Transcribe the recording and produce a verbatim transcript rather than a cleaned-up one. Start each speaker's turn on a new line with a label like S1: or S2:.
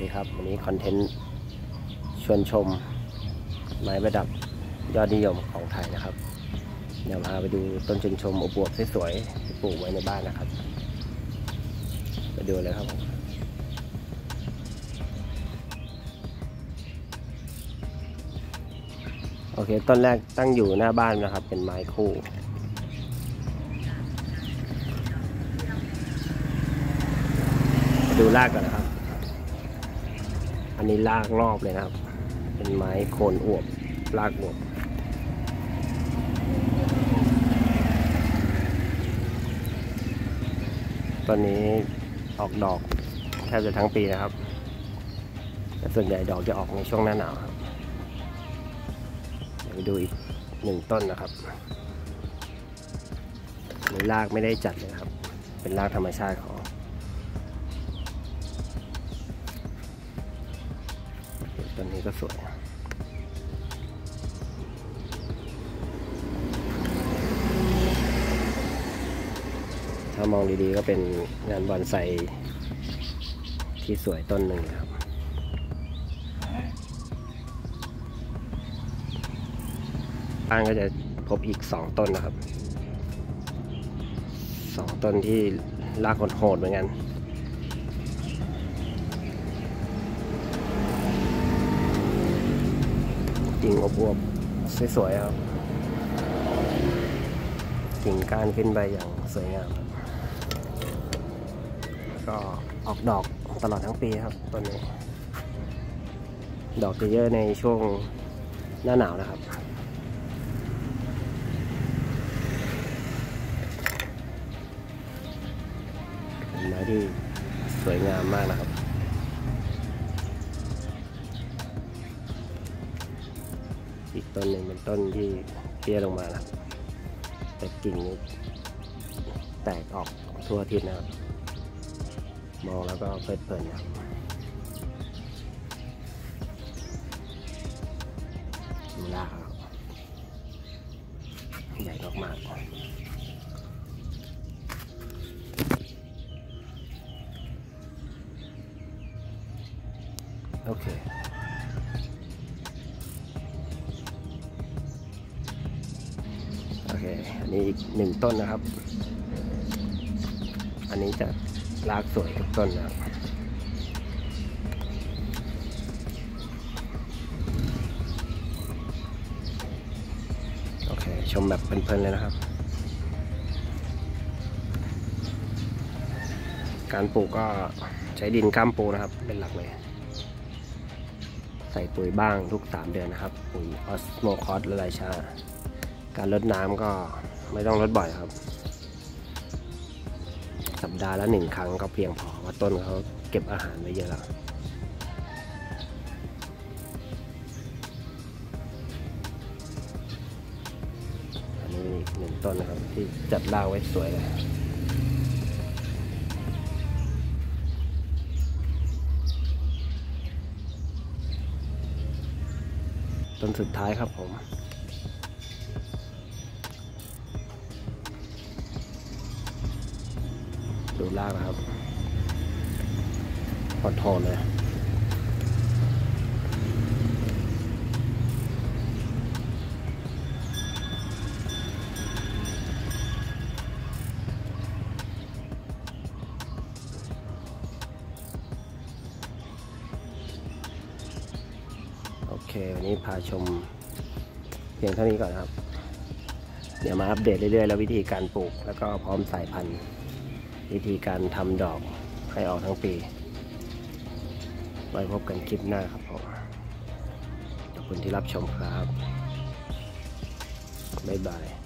S1: ดีครับวันนี้คอนเทนต์ชวนชมไม้ประดับยอดนิยมของไทยนะครับเดี๋ยวพาไปดูต้นชวนชมอบอวบสวยๆที่ปลูกไว้ในบ้านนะครับไปดูเลยครับผมโอเคต้นแรกตั้งอยู่หน้าบ้านนะครับเป็นไม้คู่ดูรากก่อนนะครับอันนี้รากรอบเลยนะครับเป็นไม้โคนอวบรากอวบตอนนี้ออกดอกแทบจะทั้งปีนะครับแต่ส่วนใหญ่ดอกจะออกในช่วงหน้าหนาวครับเดี๋ยวไปดูอีกหนึ่งต้นนะครับในรากไม่ได้จัดเลยครับเป็นรากธรรมชาติของต้นนี้ก็สวยถ้ามองดีๆก็เป็นงานบอนไซที่สวยต้นหนึ่งครับบ้านก็จะพบอีกสองต้นนะครับสองต้นที่รากโหดๆเหมือนกันกิ่งอวบๆสวยๆครับกิ่งก้านขึ้นไปอย่างสวยงามก็ออกดอกตลอดทั้งปีครับต้นนี้ดอกจะเยอะในช่วงหน้าหนาวนะครับเป็นไม้ที่สวยงามมากนะครับอีกต้นหนึ่งเป็นต้นที่เตี้ยลงมานะแต่กิ่งแตกออกทั่วทิศนะครับมองแล้วก็เพลิดเพลินนะครับดูรากครับใหญ่มากๆโอเคโอเคอันนี้อีกหนึ่งต้นนะครับอันนี้จะรากสวยทุกต้นนะครับโอเคชมแบบเพลินๆเลยนะครับการปลูกก็ใช้ดินก้ามปูนะครับเป็นหลักเลยใส่ปุ๋ยบ้างทุกสามเดือนนะครับปุ๋ยออสโมคอสละลายช้าการรดน้ำก็ไม่ต้องรดบ่อยครับสัปดาห์ละหนึ่งครั้งก็เพียงพอว่าต้นเขาเก็บอาหารไว้เยอะแล้วอันนี้อีกหนึ่งต้นนะครับที่จัดรากไว้สวยเลยต้นสุดท้ายครับผมดูรากนะครับพอทอนเลยโอเควันนี้พาชมเพียงเท่านี้ก่อนครับเดี๋ยวมาอัปเดตเรื่อยๆแล้ววิธีการปลูกแล้วก็พร้อมสายพันธุ์วิธีการทำดอกให้ออกทั้งปีไว้พบกันคลิปหน้าครับผมขอบคุณที่รับชมครับบ๊ายบาย